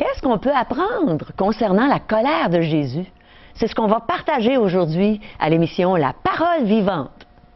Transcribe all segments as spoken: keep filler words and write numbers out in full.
qu'est-ce qu'on peut apprendre concernant la colère de Jésus? C'est ce qu'on va partager aujourd'hui à l'émission La Parole vivante.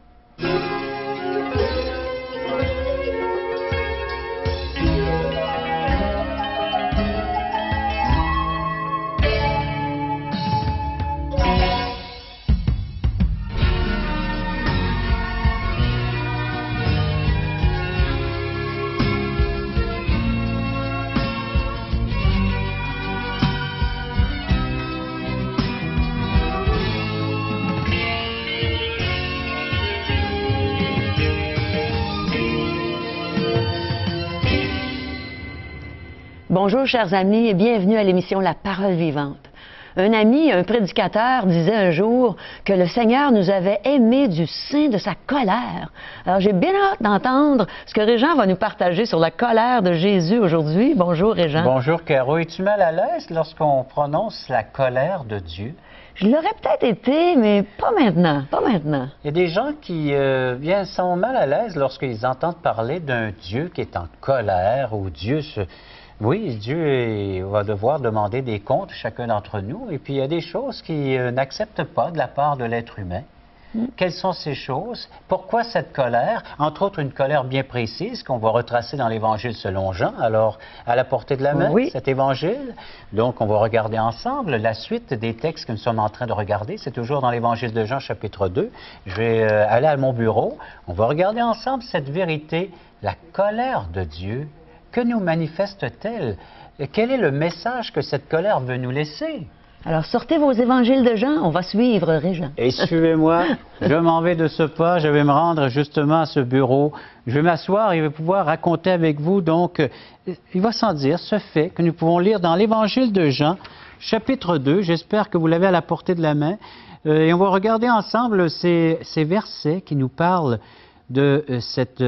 Bonjour, chers amis, et bienvenue à l'émission La Parole vivante. Un ami, un prédicateur, disait un jour que le Seigneur nous avait aimés du sein de sa colère. Alors, j'ai bien hâte d'entendre ce que Régent va nous partager sur la colère de Jésus aujourd'hui. Bonjour, Régent. Bonjour, Caro. Es-tu mal à l'aise lorsqu'on prononce la colère de Dieu? Je l'aurais peut-être été, mais pas maintenant, pas maintenant. Il y a des gens qui euh, bien, sont mal à l'aise lorsqu'ils entendent parler d'un Dieu qui est en colère, ou Dieu se... Oui, Dieu va devoir demander des comptes, chacun d'entre nous, et puis il y a des choses qu'il euh, n'accepte pas de la part de l'être humain. Mm. Quelles sont ces choses? Pourquoi cette colère? Entre autres, une colère bien précise qu'on va retracer dans l'Évangile selon Jean. Alors, à la portée de la main, oui. Cet Évangile. Donc, on va regarder ensemble la suite des textes que nous sommes en train de regarder. C'est toujours dans l'Évangile de Jean, chapitre deux. Je vais euh, aller à mon bureau. On va regarder ensemble cette vérité, la colère de Dieu. Que nous manifeste-t-elle? Quel est le message que cette colère veut nous laisser? Alors, sortez vos évangiles de Jean, on va suivre Régent. Et suivez-moi, je m'en vais de ce pas, je vais me rendre justement à ce bureau. Je vais m'asseoir et je vais pouvoir raconter avec vous, donc, il va sans dire ce fait que nous pouvons lire dans l'Évangile de Jean, chapitre deux. J'espère que vous l'avez à la portée de la main. Et on va regarder ensemble ces, ces versets qui nous parlent de cette...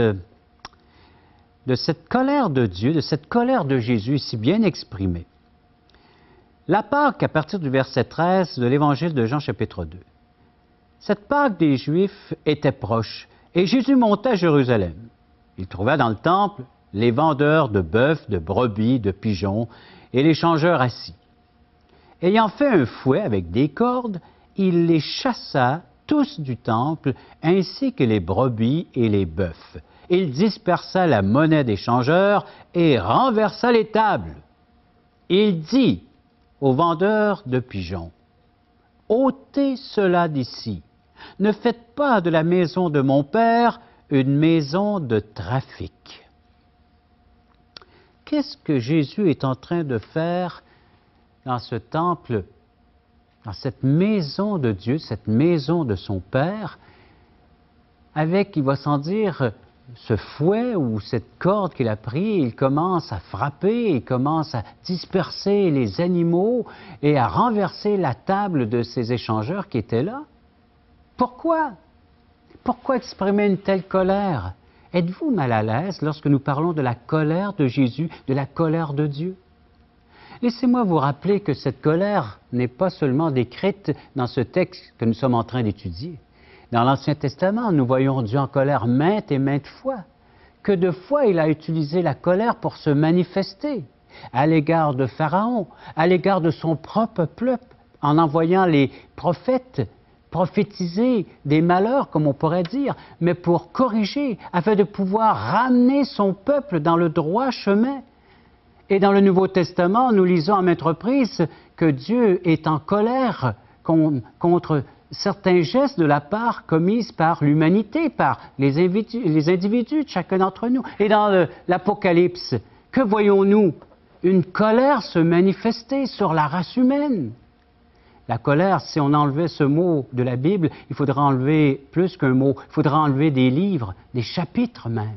de cette colère de Dieu, de cette colère de Jésus si bien exprimée. La Pâque, à partir du verset treize de l'Évangile de Jean, chapitre deux. Cette Pâque des Juifs était proche, et Jésus monta à Jérusalem. Il trouva dans le temple les vendeurs de bœufs, de brebis, de pigeons, et les changeurs assis. Ayant fait un fouet avec des cordes, il les chassa tous du temple, ainsi que les brebis et les bœufs. Il dispersa la monnaie des changeurs et renversa les tables. Il dit aux vendeurs de pigeons, « Ôtez cela d'ici. Ne faites pas de la maison de mon Père une maison de trafic. » Qu'est-ce que Jésus est en train de faire dans ce temple, dans cette maison de Dieu, cette maison de son Père, avec, il va sans dire, ce fouet ou cette corde qu'il a pris, il commence à frapper, il commence à disperser les animaux et à renverser la table de ces échangeurs qui étaient là. Pourquoi? Pourquoi exprimer une telle colère? Êtes-vous mal à l'aise lorsque nous parlons de la colère de Jésus, de la colère de Dieu? Laissez-moi vous rappeler que cette colère n'est pas seulement décrite dans ce texte que nous sommes en train d'étudier. Dans l'Ancien Testament, nous voyons Dieu en colère maintes et maintes fois. Que de fois il a utilisé la colère pour se manifester à l'égard de Pharaon, à l'égard de son propre peuple, en envoyant les prophètes prophétiser des malheurs, comme on pourrait dire, mais pour corriger, afin de pouvoir ramener son peuple dans le droit chemin. Et dans le Nouveau Testament, nous lisons à maintes reprises que Dieu est en colère contre certains gestes de la part commises par l'humanité, par les individus, les individus de chacun d'entre nous. Et dans l'Apocalypse, que voyons-nous? Une colère se manifester sur la race humaine. La colère, si on enlevait ce mot de la Bible, il faudrait enlever plus qu'un mot, il faudrait enlever des livres, des chapitres même.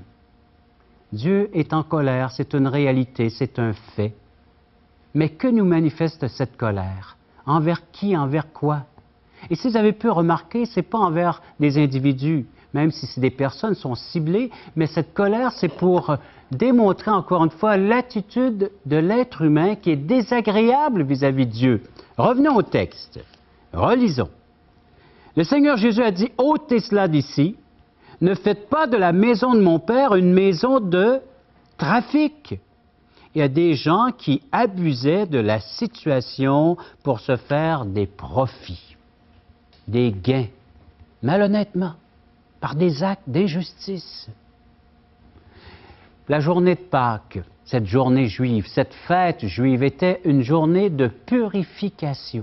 Dieu est en colère, c'est une réalité, c'est un fait. Mais que nous manifeste cette colère? Envers qui, envers quoi? Et si vous avez pu remarquer, ce n'est pas envers des individus, même si des personnes sont ciblées, mais cette colère, c'est pour démontrer encore une fois l'attitude de l'être humain qui est désagréable vis-à-vis de Dieu. Revenons au texte. Relisons. Le Seigneur Jésus a dit, « ôtez cela d'ici, ne faites pas de la maison de mon Père une maison de trafic. » il y a des gens qui abusaient de la situation pour se faire des profits, des gains, malhonnêtement, par des actes d'injustice. La journée de Pâques, cette journée juive, cette fête juive était une journée de purification.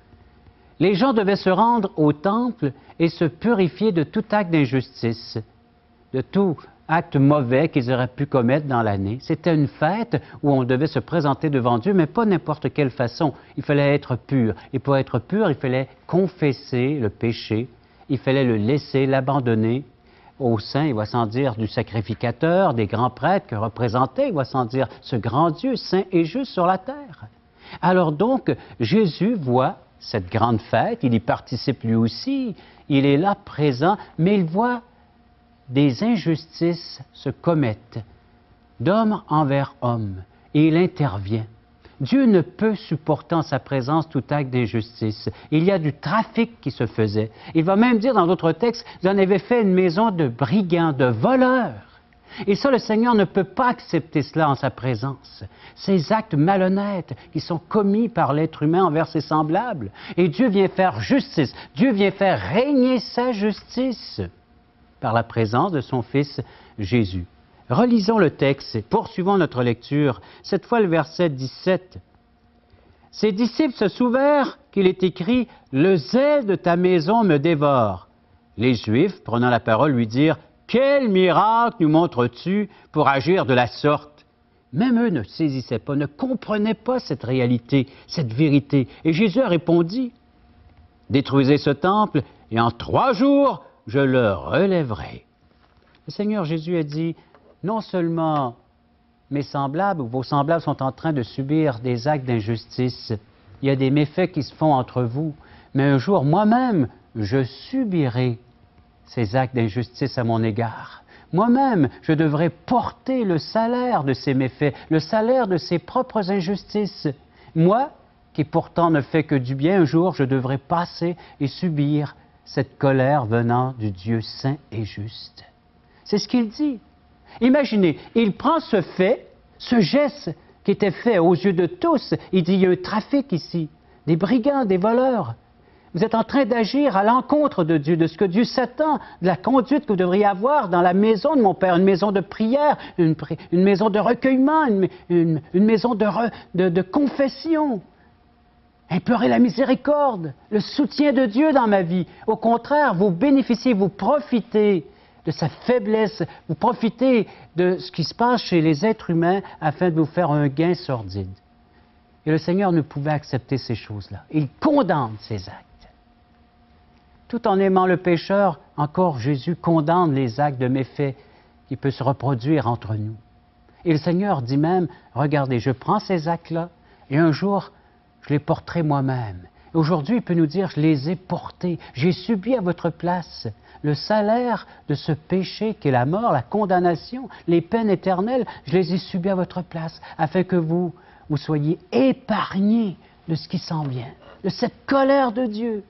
Les gens devaient se rendre au temple et se purifier de tout acte d'injustice, de tout acte mauvais qu'ils auraient pu commettre dans l'année. C'était une fête où on devait se présenter devant Dieu, mais pas n'importe quelle façon. Il fallait être pur. Et pour être pur, il fallait confesser le péché. Il fallait le laisser, l'abandonner au sein, il va sans dire, du sacrificateur, des grands prêtres que représentait, il va sans dire, ce grand Dieu saint et juste sur la terre. Alors donc, Jésus voit cette grande fête, il y participe lui aussi, il est là présent, mais il voit des injustices se commettent, d'homme envers homme, et il intervient. Dieu ne peut supporter en sa présence tout acte d'injustice. Il y a du trafic qui se faisait. Il va même dire dans d'autres textes, vous en avez fait une maison de brigands, de voleurs. Et ça, le Seigneur ne peut pas accepter cela en sa présence. Ces actes malhonnêtes qui sont commis par l'être humain envers ses semblables. Et Dieu vient faire justice. Dieu vient faire régner sa justice par la présence de son Fils Jésus. Relisons le texte et poursuivons notre lecture. Cette fois, le verset dix-sept. « Ses disciples se souvinrent qu'il est écrit « Le zèle de ta maison me dévore. » Les Juifs, prenant la parole, lui dirent « Quel miracle nous montres-tu pour agir de la sorte? » Même eux ne saisissaient pas, ne comprenaient pas cette réalité, cette vérité. Et Jésus a répondu « Détruisez ce temple, et en trois jours, je le relèverai. » Le Seigneur Jésus a dit « Non seulement mes semblables ou vos semblables sont en train de subir des actes d'injustice, il y a des méfaits qui se font entre vous, mais un jour, moi-même, je subirai ces actes d'injustice à mon égard. Moi-même, je devrais porter le salaire de ces méfaits, le salaire de ces propres injustices. Moi, qui pourtant ne fais que du bien, un jour, je devrais passer et subir cette colère venant du Dieu saint et juste. » C'est ce qu'il dit. Imaginez, il prend ce fait, ce geste qui était fait aux yeux de tous. Il dit, il y a un trafic ici, des brigands, des voleurs. Vous êtes en train d'agir à l'encontre de Dieu, de ce que Dieu s'attend, de la conduite que vous devriez avoir dans la maison de mon Père, une maison de prière, une, une maison de recueillement, une, une, une maison de, re, de, de confession. Implorer la miséricorde, le soutien de Dieu dans ma vie. Au contraire, vous bénéficiez, vous profitez de sa faiblesse, vous profitez de ce qui se passe chez les êtres humains afin de vous faire un gain sordide. Et le Seigneur ne pouvait accepter ces choses-là. Il condamne ces actes. Tout en aimant le pécheur, encore Jésus condamne les actes de méfaits qui peuvent se reproduire entre nous. Et le Seigneur dit même, regardez, je prends ces actes-là et un jour, je les porterai moi-même. Aujourd'hui, il peut nous dire, je les ai portés, j'ai subi à votre place le salaire de ce péché qui est la mort, la condamnation, les peines éternelles, je les ai subis à votre place, afin que vous, vous soyez épargnés de ce qui s'en vient, de cette colère de Dieu.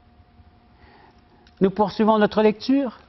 Nous poursuivons notre lecture.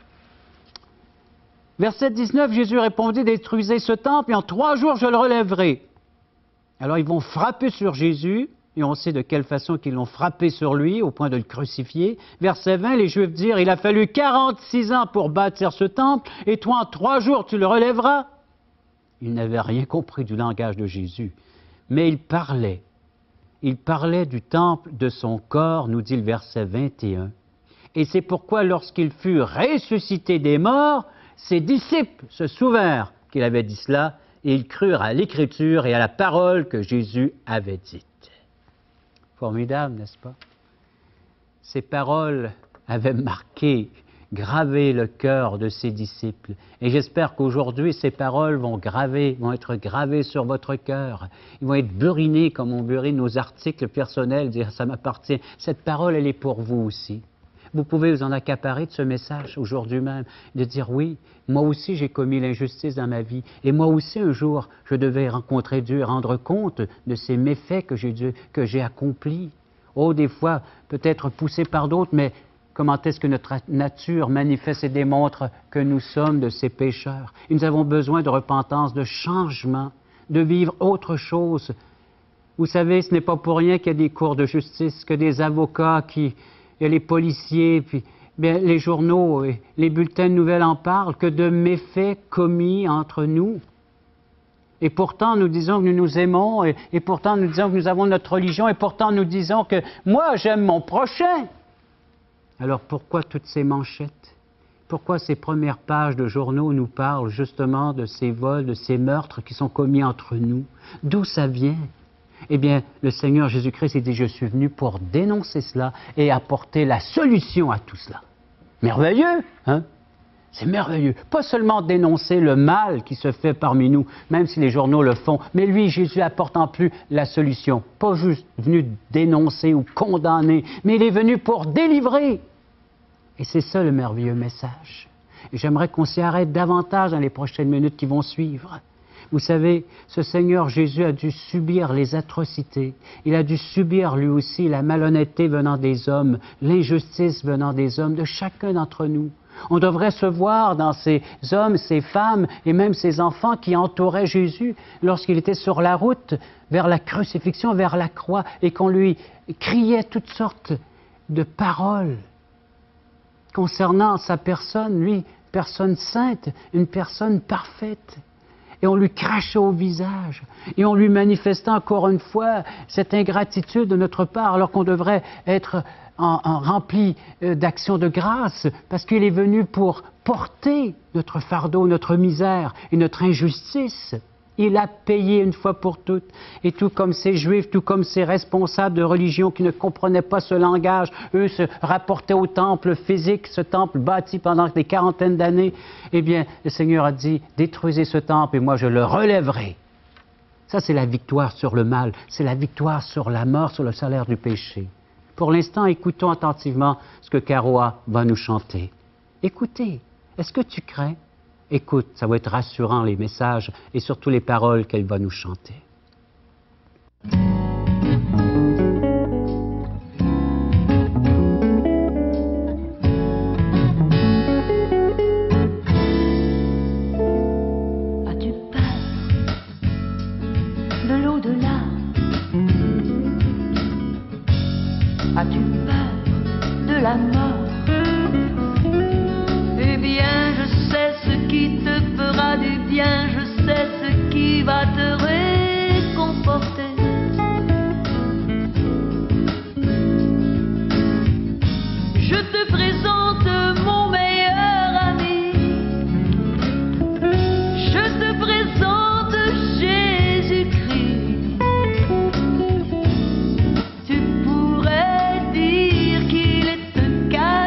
Verset dix-neuf, Jésus répondit, « Détruisez ce temple, et en trois jours je le relèverai. » Alors ils vont frapper sur Jésus, et on sait de quelle façon qu'ils l'ont frappé sur lui, au point de le crucifier. Verset vingt, les Juifs dirent, « Il a fallu quarante-six ans pour bâtir ce temple, et toi en trois jours tu le relèveras. » Ils n'avaient rien compris du langage de Jésus, mais il parlait. Il parlait du temple de son corps, nous dit le verset vingt et un. Et c'est pourquoi lorsqu'il fut ressuscité des morts, ses disciples se souvinrent qu'il avait dit cela, et ils crurent à l'Écriture et à la parole que Jésus avait dite. Formidable, n'est-ce pas? Ces paroles avaient marqué, gravé le cœur de ses disciples. Et j'espère qu'aujourd'hui, ces paroles vont graver, vont être gravées sur votre cœur. Ils vont être burinés comme on burine nos articles personnels, dire « ça m'appartient ». Cette parole, elle est pour vous aussi. Vous pouvez vous en accaparer de ce message aujourd'hui même, de dire oui, moi aussi j'ai commis l'injustice dans ma vie, et moi aussi un jour je devais rencontrer Dieu, rendre compte de ces méfaits que j'ai, que j'ai accomplis. Oh, des fois, peut-être poussé par d'autres, mais comment est-ce que notre nature manifeste et démontre que nous sommes de ces pécheurs? Et nous avons besoin de repentance, de changement, de vivre autre chose. Vous savez, ce n'est pas pour rien qu'il y a des cours de justice, que des avocats, qui, il y a les policiers, puis bien, les journaux, et les bulletins de nouvelles en parlent, que de méfaits commis entre nous. Et pourtant, nous disons que nous nous aimons, et, et pourtant, nous disons que nous avons notre religion, et pourtant, nous disons que moi, j'aime mon prochain. Alors, pourquoi toutes ces manchettes? Pourquoi ces premières pages de journaux nous parlent justement de ces vols, de ces meurtres qui sont commis entre nous? D'où ça vient? Eh bien, le Seigneur Jésus-Christ a dit, je suis venu pour dénoncer cela et apporter la solution à tout cela. Merveilleux, hein? C'est merveilleux. Pas seulement dénoncer le mal qui se fait parmi nous, même si les journaux le font, mais lui, Jésus, apporte en plus la solution. Pas juste venu dénoncer ou condamner, mais il est venu pour délivrer. Et c'est ça le merveilleux message. Et j'aimerais qu'on s'y arrête davantage dans les prochaines minutes qui vont suivre. Vous savez, ce Seigneur Jésus a dû subir les atrocités. Il a dû subir lui aussi la malhonnêteté venant des hommes, l'injustice venant des hommes, de chacun d'entre nous. On devrait se voir dans ces hommes, ces femmes et même ces enfants qui entouraient Jésus lorsqu'il était sur la route vers la crucifixion, vers la croix, et qu'on lui criait toutes sortes de paroles concernant sa personne, lui, personne sainte, une personne parfaite. Et on lui crachait au visage, et on lui manifestait encore une fois cette ingratitude de notre part, alors qu'on devrait être en, en rempli d'actions de grâce, parce qu'il est venu pour porter notre fardeau, notre misère et notre injustice. Il a payé une fois pour toutes. Et tout comme ces Juifs, tout comme ces responsables de religion qui ne comprenaient pas ce langage, eux se rapportaient au temple physique, ce temple bâti pendant des quarantaines d'années, eh bien, le Seigneur a dit, détruisez ce temple et moi je le relèverai. Ça, c'est la victoire sur le mal, c'est la victoire sur la mort, sur le salaire du péché. Pour l'instant, écoutons attentivement ce que Caroa va nous chanter. Écoutez, est-ce que tu crains? Écoute, ça va être rassurant les messages et surtout les paroles qu'elle va nous chanter. As-tu peur de l'au-delà? As-tu peur de la mort? Eh bien, je sais ce qui te fera du bien, je sais ce qui va te réconforter. Je te présente mon meilleur ami, je te présente Jésus-Christ. Tu pourrais dire qu'il est un cadeau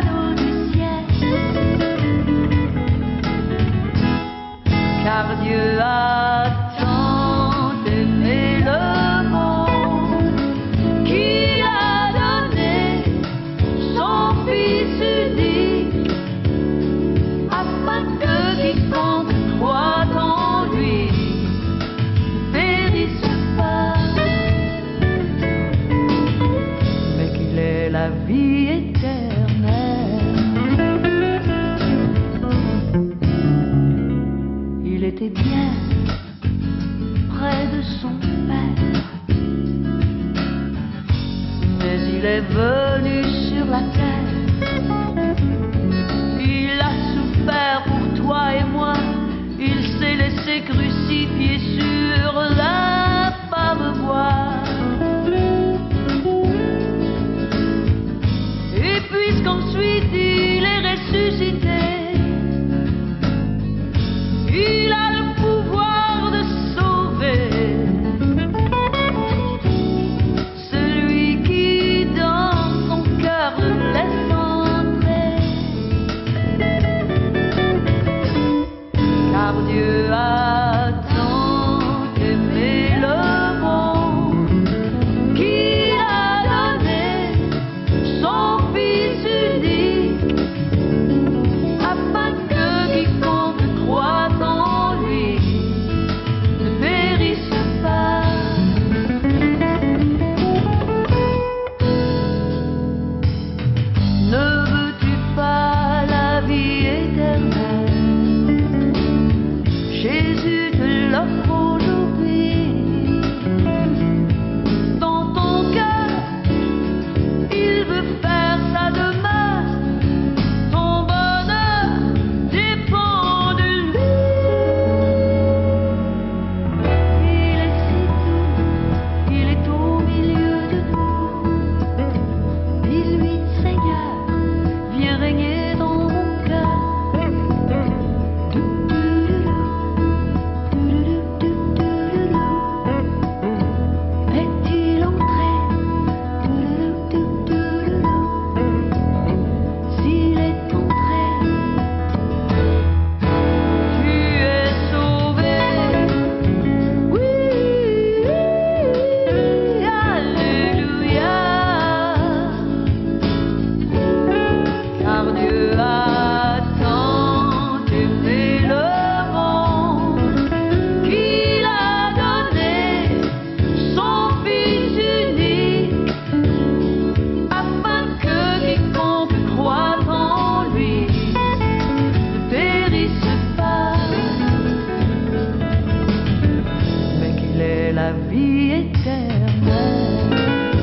est la vie éternelle.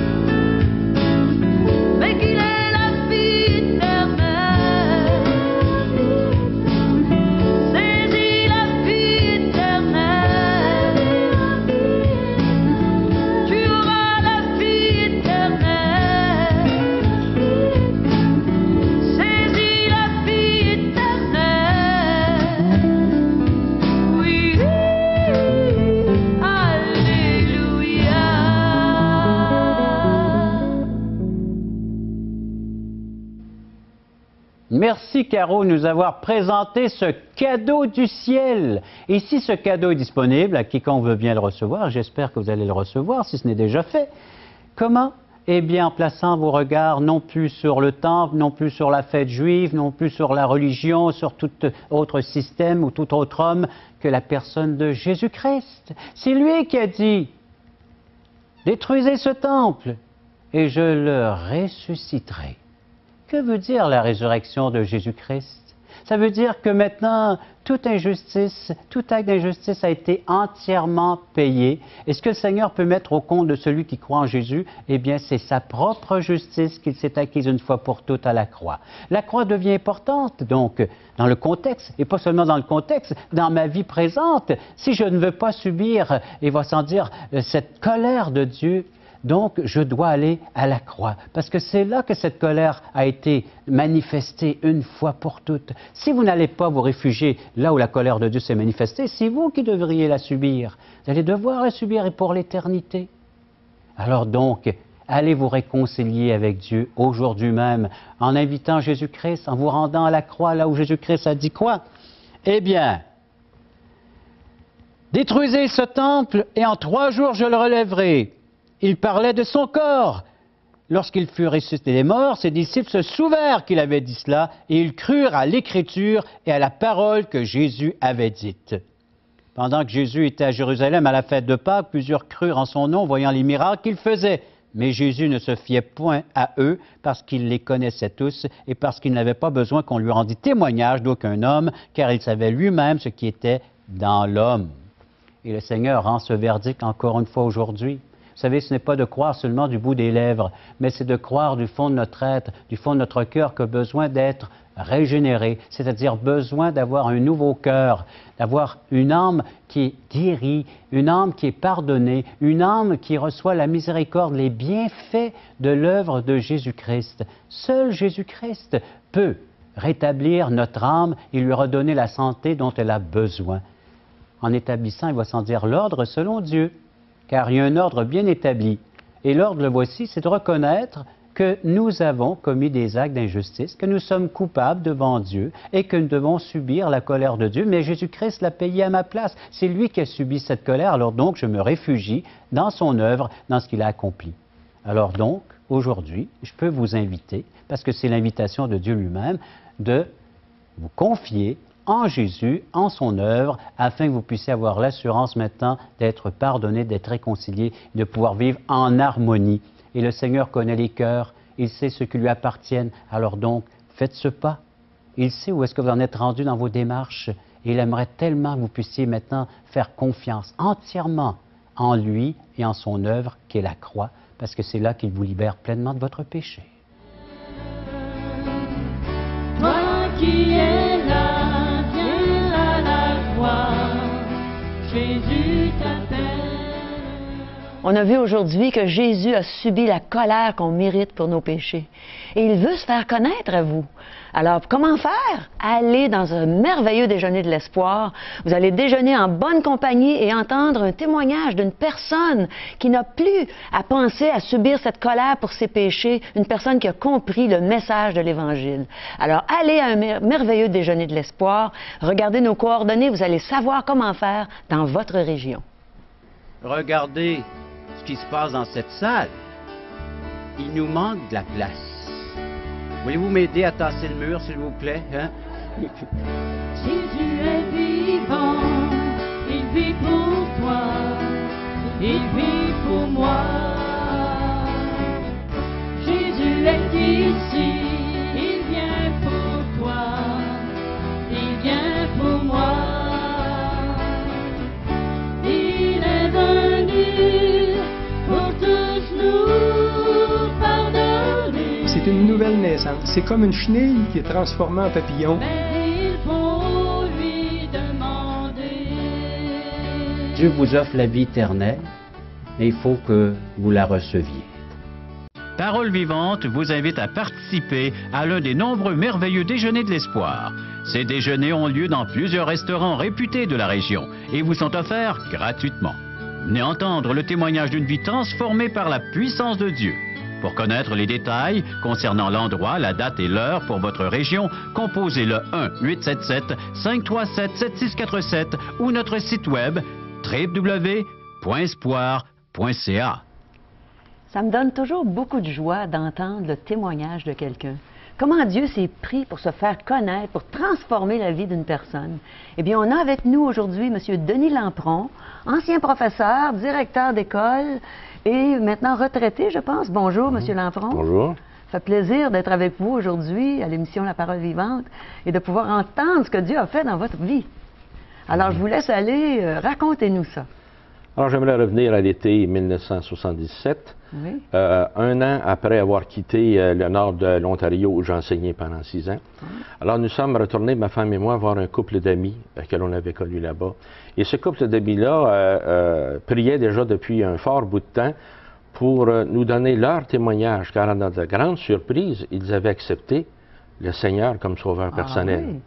Mais qu'il est la vie éternelle. Saisis la vie éternelle. Tu auras la vie éternelle. Saisis la vie éternelle. Oui, alléluia. Merci Caro de nous avoir présenté ce cadeau du ciel. Et si ce cadeau est disponible, à quiconque veut bien le recevoir, j'espère que vous allez le recevoir si ce n'est déjà fait. Comment? Eh bien, en plaçant vos regards non plus sur le temple, non plus sur la fête juive, non plus sur la religion, sur tout autre système ou tout autre homme que la personne de Jésus-Christ. C'est lui qui a dit, détruisez ce temple et je le ressusciterai. Que veut dire la résurrection de Jésus-Christ? Ça veut dire que maintenant, toute injustice, tout acte d'injustice a été entièrement payé. Et ce que le Seigneur peut mettre au compte de celui qui croit en Jésus, eh bien, c'est sa propre justice qu'il s'est acquise une fois pour toutes à la croix. La croix devient importante, donc, dans le contexte, et pas seulement dans le contexte, dans ma vie présente. Si je ne veux pas subir, et va sans dire, cette colère de Dieu, donc, je dois aller à la croix, parce que c'est là que cette colère a été manifestée une fois pour toutes. Si vous n'allez pas vous réfugier là où la colère de Dieu s'est manifestée, c'est vous qui devriez la subir. Vous allez devoir la subir et pour l'éternité. Alors donc, allez vous réconcilier avec Dieu aujourd'hui même, en invitant Jésus-Christ, en vous rendant à la croix, là où Jésus-Christ a dit quoi? Eh bien, détruisez ce temple et en trois jours je le relèverai. Il parlait de son corps. Lorsqu'il fut ressuscité des morts, ses disciples se souvinrent qu'il avait dit cela et ils crurent à l'Écriture et à la parole que Jésus avait dite. Pendant que Jésus était à Jérusalem à la fête de Pâques, plusieurs crurent en son nom, voyant les miracles qu'il faisait. Mais Jésus ne se fiait point à eux parce qu'il les connaissait tous et parce qu'il n'avait pas besoin qu'on lui rendît témoignage d'aucun homme, car il savait lui-même ce qui était dans l'homme. Et le Seigneur rend ce verdict encore une fois aujourd'hui. Vous savez, ce n'est pas de croire seulement du bout des lèvres, mais c'est de croire du fond de notre être, du fond de notre cœur, qui a besoin d'être régénéré, c'est-à-dire besoin d'avoir un nouveau cœur, d'avoir une âme qui est guérie, une âme qui est pardonnée, une âme qui reçoit la miséricorde, les bienfaits de l'œuvre de Jésus-Christ. Seul Jésus-Christ peut rétablir notre âme et lui redonner la santé dont elle a besoin. En établissant, il va sans dire l'ordre selon Dieu. Car il y a un ordre bien établi. Et l'ordre, le voici, c'est de reconnaître que nous avons commis des actes d'injustice, que nous sommes coupables devant Dieu et que nous devons subir la colère de Dieu. Mais Jésus-Christ l'a payé à ma place. C'est lui qui a subi cette colère, alors donc je me réfugie dans son œuvre, dans ce qu'il a accompli. Alors donc, aujourd'hui, je peux vous inviter, parce que c'est l'invitation de Dieu lui-même, de vous confier en Jésus, en son œuvre, afin que vous puissiez avoir l'assurance maintenant d'être pardonné, d'être réconcilié, de pouvoir vivre en harmonie. Et le Seigneur connaît les cœurs, il sait ce qui lui appartiennent. Alors donc, faites ce pas. Il sait où est-ce que vous en êtes rendu dans vos démarches. Et il aimerait tellement que vous puissiez maintenant faire confiance entièrement en lui et en son œuvre, qui est la croix, parce que c'est là qu'il vous libère pleinement de votre péché. Toi qui es là, Jésus t'appelle. On a vu aujourd'hui que Jésus a subi la colère qu'on mérite pour nos péchés. Et il veut se faire connaître à vous. Alors, comment faire? Allez dans un merveilleux déjeuner de l'espoir. Vous allez déjeuner en bonne compagnie et entendre un témoignage d'une personne qui n'a plus à penser à subir cette colère pour ses péchés, une personne qui a compris le message de l'Évangile. Alors, allez à un merveilleux déjeuner de l'espoir. Regardez nos coordonnées, vous allez savoir comment faire dans votre région. Regardez ce qui se passe dans cette salle. Il nous manque de la place. Voulez-vous m'aider à tasser le mur, s'il vous plaît? Hein? Jésus est vivant, il vit pour toi, il vit pour moi. Jésus est ici, il vient pour toi, il vient pour moi. Il est venu une nouvelle naissance. C'est comme une chenille qui est transformée en papillon. Mais il faut lui demander. Dieu vous offre la vie éternelle, mais il faut que vous la receviez. Parole vivante vous invite à participer à l'un des nombreux merveilleux déjeuners de l'espoir. Ces déjeuners ont lieu dans plusieurs restaurants réputés de la région et vous sont offerts gratuitement. Venez entendre le témoignage d'une vie transformée par la puissance de Dieu. Pour connaître les détails concernant l'endroit, la date et l'heure pour votre région, composez le un huit sept sept, cinq trois sept, sept six quatre sept ou notre site web w w w point espoir point c a. Ça me donne toujours beaucoup de joie d'entendre le témoignage de quelqu'un. Comment Dieu s'est pris pour se faire connaître, pour transformer la vie d'une personne. Eh bien, on a avec nous aujourd'hui M. Denis Lampron, ancien professeur, directeur d'école et maintenant retraité, je pense. Bonjour, M. Lampron. Bonjour. Ça fait plaisir d'être avec vous aujourd'hui à l'émission La Parole vivante et de pouvoir entendre ce que Dieu a fait dans votre vie. Alors, je vous laisse aller, euh, racontez-nous ça. Alors, j'aimerais revenir à l'été mille neuf cent soixante-dix-sept, Oui. euh, un an après avoir quitté euh, le nord de l'Ontario où j'ai enseigné pendant six ans. Alors, nous sommes retournés, ma femme et moi, voir un couple d'amis euh, que l'on avait connu là-bas. Et ce couple d'amis-là euh, euh, priait déjà depuis un fort bout de temps pour euh, nous donner leur témoignage, car à notre grande surprise, ils avaient accepté le Seigneur comme sauveur personnel. Ah, oui.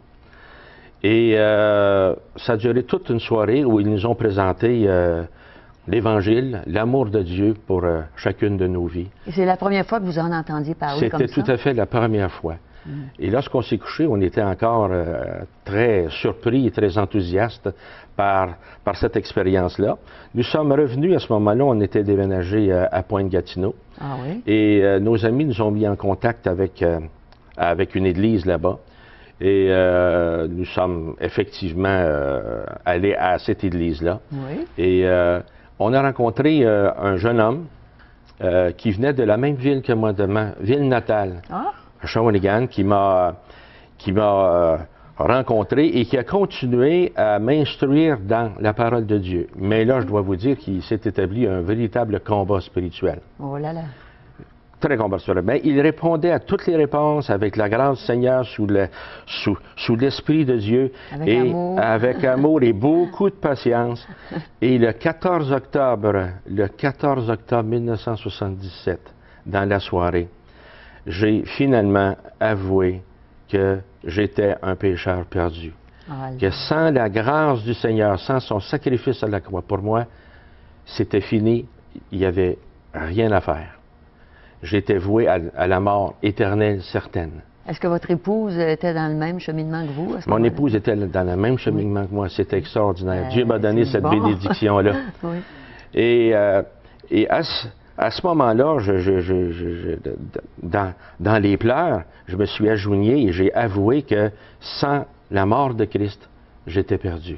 Et euh, ça a duré toute une soirée où ils nous ont présenté euh, l'Évangile, l'amour de Dieu pour euh, chacune de nos vies. Et c'est la première fois que vous en entendiez parler comme ça? C'était tout à fait la première fois. Mm. Et lorsqu'on s'est couché, on était encore euh, très surpris et très enthousiastes par, par cette expérience-là. Nous sommes revenus à ce moment-là, on était déménagés euh, à Pointe-Gatineau. Ah oui? Et euh, nos amis nous ont mis en contact avec, euh, avec une église là-bas. Et euh, nous sommes effectivement euh, allés à cette église-là. Oui. Et euh, on a rencontré euh, un jeune homme euh, qui venait de la même ville que moi, de ma ville natale, Ah. Shawinigan, qui m'a qui m'a euh, rencontré et qui a continué à m'instruire dans la parole de Dieu. Mais là, je dois vous dire qu'il s'est établi un véritable combat spirituel. Oh là là. Très combat spirituel. Mais il répondait à toutes les réponses avec la grâce du Seigneur, sous le, sous, sous l'Esprit de Dieu. Avec et amour. avec amour et beaucoup de patience. Et le quatorze octobre, le quatorze octobre mille neuf cent soixante-dix-sept, dans la soirée, j'ai finalement avoué que j'étais un pécheur perdu. Ah, Que sans la grâce du Seigneur, sans son sacrifice à la croix pour moi, c'était fini, il n'y avait rien à faire. J'étais voué à, à la mort éternelle certaine. Est-ce que votre épouse était dans le même cheminement que vous? À ce Mon moment-là? épouse était dans le même cheminement oui. que moi. C'était extraordinaire. Euh, Dieu m'a donné cette bon. bénédiction-là. Oui. Et, euh, et à ce, à ce moment-là, je, je, je, je, dans, dans les pleurs, je me suis agenouillé et j'ai avoué que sans la mort de Christ, j'étais perdu.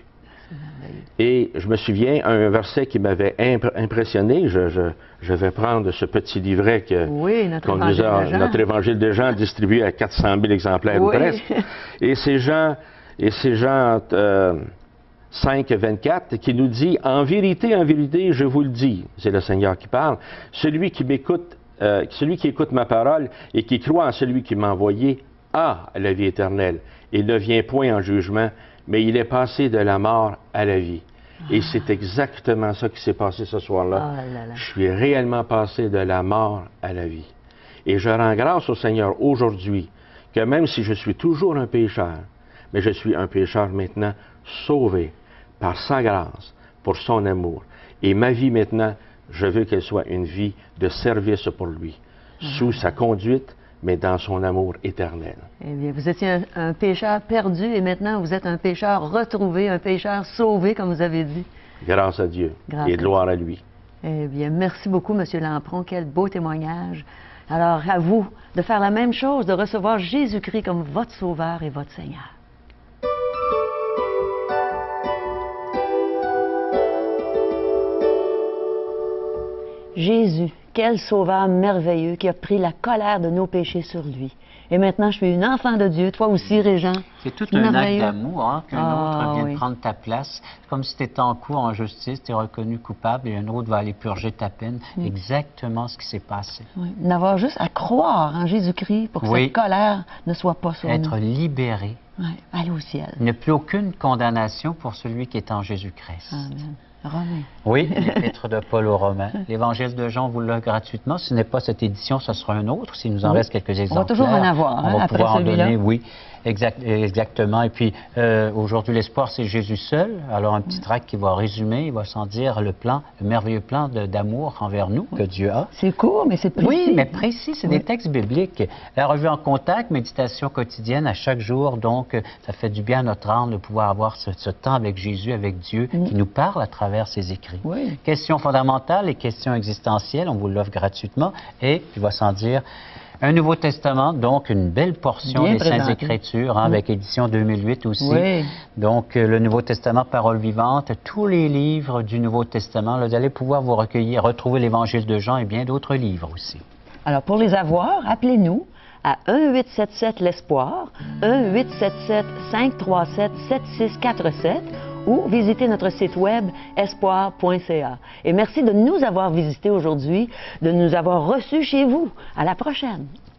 Et je me souviens, un verset qui m'avait imp impressionné, je, je, je vais prendre ce petit livret que oui, notre, qu'on évangile nous a, de Jean. notre évangile de Jean distribué à quatre cent mille exemplaires oui. ou presque. Et c'est Jean, et c'est Jean euh, cinq, vingt-quatre qui nous dit, « En vérité, en vérité, je vous le dis, c'est le Seigneur qui parle, celui qui m'écoute, euh, celui qui écoute ma parole et qui croit en celui qui m'a envoyé a la vie éternelle et ne vient point en jugement, mais il est passé de la mort à la vie. » Et c'est exactement ça qui s'est passé ce soir-là. Oh là là. Je suis réellement passé de la mort à la vie. Et je rends grâce au Seigneur aujourd'hui que même si je suis toujours un pécheur, mais je suis un pécheur maintenant sauvé par sa grâce, pour son amour. Et ma vie maintenant, je veux qu'elle soit une vie de service pour lui, sous sa conduite, mais dans son amour éternel. Eh bien, vous étiez un, un pécheur perdu et maintenant vous êtes un pécheur retrouvé, un pécheur sauvé, comme vous avez dit. Grâce à Dieu Grâce et gloire à lui. Eh bien, merci beaucoup, M. Lampron. Quel beau témoignage. Alors, à vous de faire la même chose, de recevoir Jésus-Christ comme votre Sauveur et votre Seigneur. Jésus, quel sauveur merveilleux qui a pris la colère de nos péchés sur lui. Et maintenant, je suis une enfant de Dieu, toi aussi, Régent. C'est tout un acte Merveilleux. d'amour, hein, qu'un Ah, autre vienne oui. prendre ta place. C'est comme si tu étais en cours, en justice, tu es reconnu coupable et un autre va aller purger ta peine. Mm. Exactement ce qui s'est passé. Oui. D'avoir juste à croire en Jésus-Christ pour que Oui. cette colère ne soit pas sur Être nous. libéré. Oui. Aller au ciel. Il n'y a plus aucune condamnation pour celui qui est en Jésus-Christ. Amen. Romain. Oui, l'épître de Paul aux Romains. L'Évangile de Jean, vous l'a gratuitement. Si ce n'est pas cette édition, ce sera un autre. S'il nous en Oui. reste quelques exemplaires. On va toujours en avoir, hein, On va après pouvoir en celui-là. donner, oui. Exact, exactement. Et puis, euh, aujourd'hui, l'espoir, c'est Jésus seul. Alors, un petit tract qui va résumer, il va sans dire le plan, le merveilleux plan de- d'amour envers nous que Dieu a. C'est court, mais c'est précis. Oui, mais précis, c'est Oui. des textes bibliques. La revue en contact, méditation quotidienne à chaque jour, donc euh, ça fait du bien à notre âme de pouvoir avoir ce, ce temps avec Jésus, avec Dieu, Mm. qui nous parle à travers ses écrits. Oui. Questions fondamentales et questions existentielles, on vous l'offre gratuitement. Et, puis, il va sans dire, un Nouveau Testament, donc une belle portion Bien des Saintes présenté. Écritures, hein, Mm. avec édition deux mille huit aussi. Oui. Donc, euh, le Nouveau Testament, Parole vivante, tous les livres du Nouveau Testament, là, vous allez pouvoir vous recueillir, retrouver l'Évangile de Jean et bien d'autres livres aussi. Alors, pour les avoir, appelez-nous à un huit sept sept l'Espoir, un huit sept sept, cinq trois sept, sept six quatre sept ou visitez notre site web espoir point c a. Et merci de nous avoir visités aujourd'hui, de nous avoir reçus chez vous. À la prochaine!